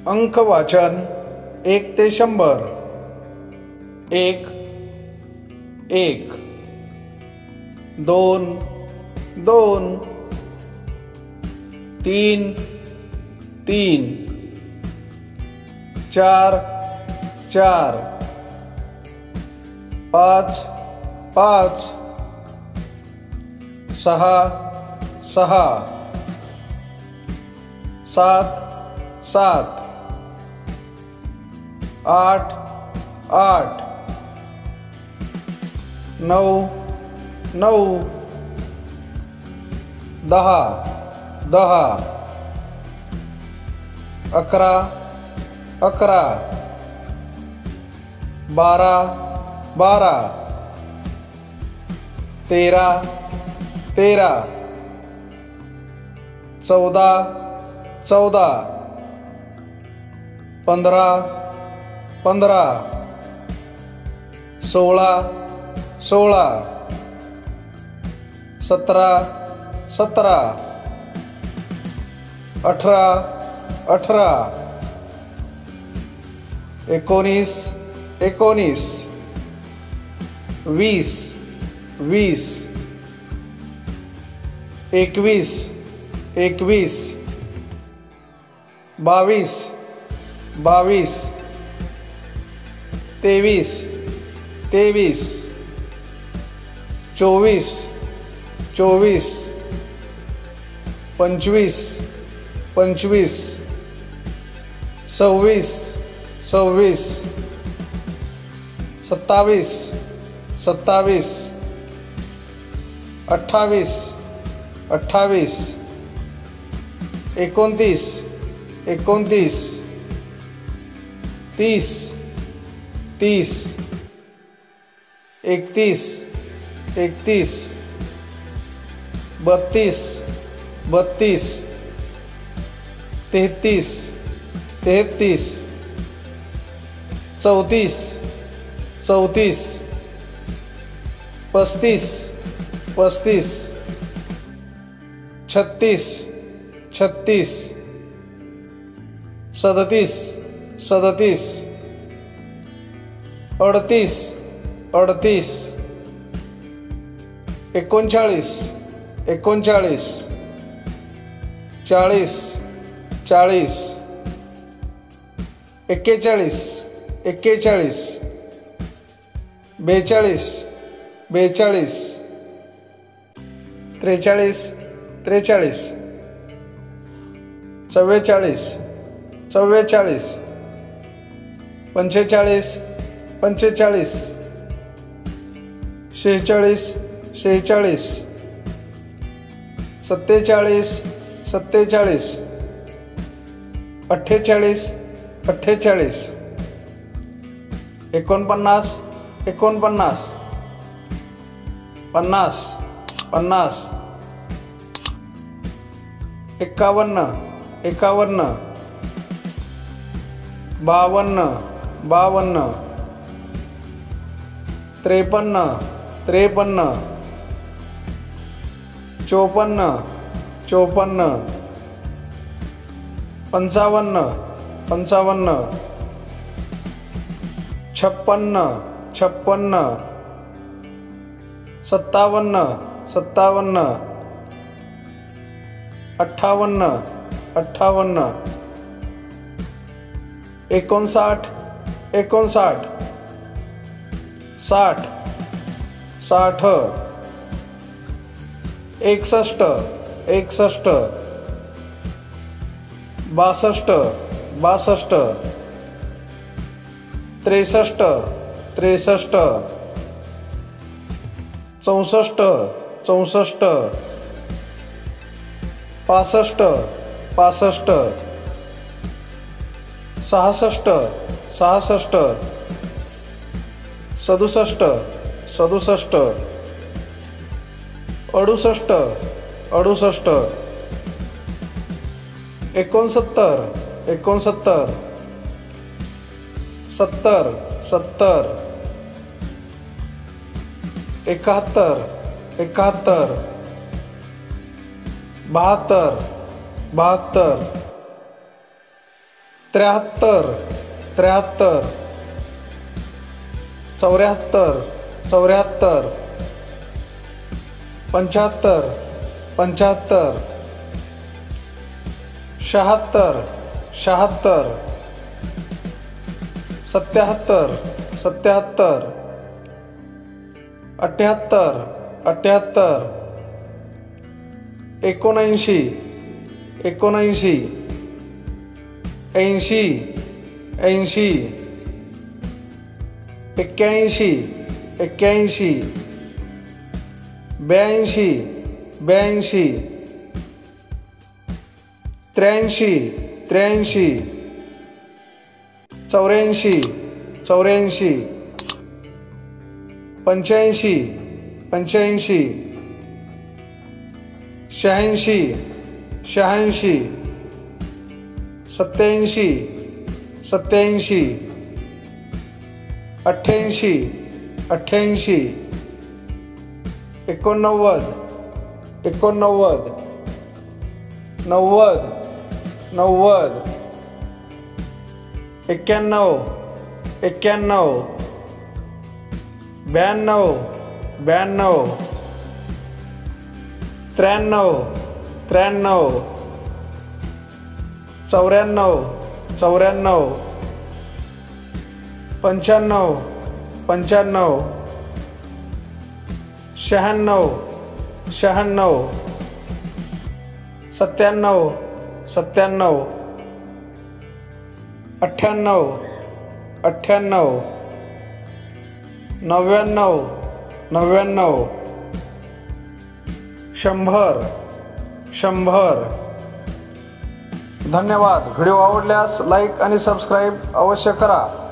अंक वाचन 1 ते 100. 1 1 2 2 3 3 4 4 5 5 6 6 7 7 8 8 9 9 10 10 11 11 12 12 13 13 14 14 15 15 16 16 17 17 18 18 19 19 20 20 21 21 22 22 23 23 24 24 25 25 26 26 27 27 28 28 29 29 30 30 31 31 32 32 33 33 34 34 35 35 36 36 37 37 38 38 39 39 40 40 41 41 42 42 43 43 44 44 45 45 46 46 47 47 48 48 49 49 50 50 51 51 52 52 53 53 54 54 55 55 56 56 57 57 58 58 59 59 60 60 61 61 62 62 63 63 64 64 65 65 66 66 67 67 68 68 69 69 70 70 71 71 72 72 73 73 74 74 75 75 76 76 77 77 78 78 79 79 80 80 81 81 82 82 83 83 84 84 85 85 86 86 87 87 88 88 89 89 90 90 91 91 92 92 93 93 94 94 95 95 96 96 97 97 98 98 99 99 100 100. धन्यवाद. व्हिडिओ आवडल्यास लाईक आणि सबस्क्राईब अवश्य करा.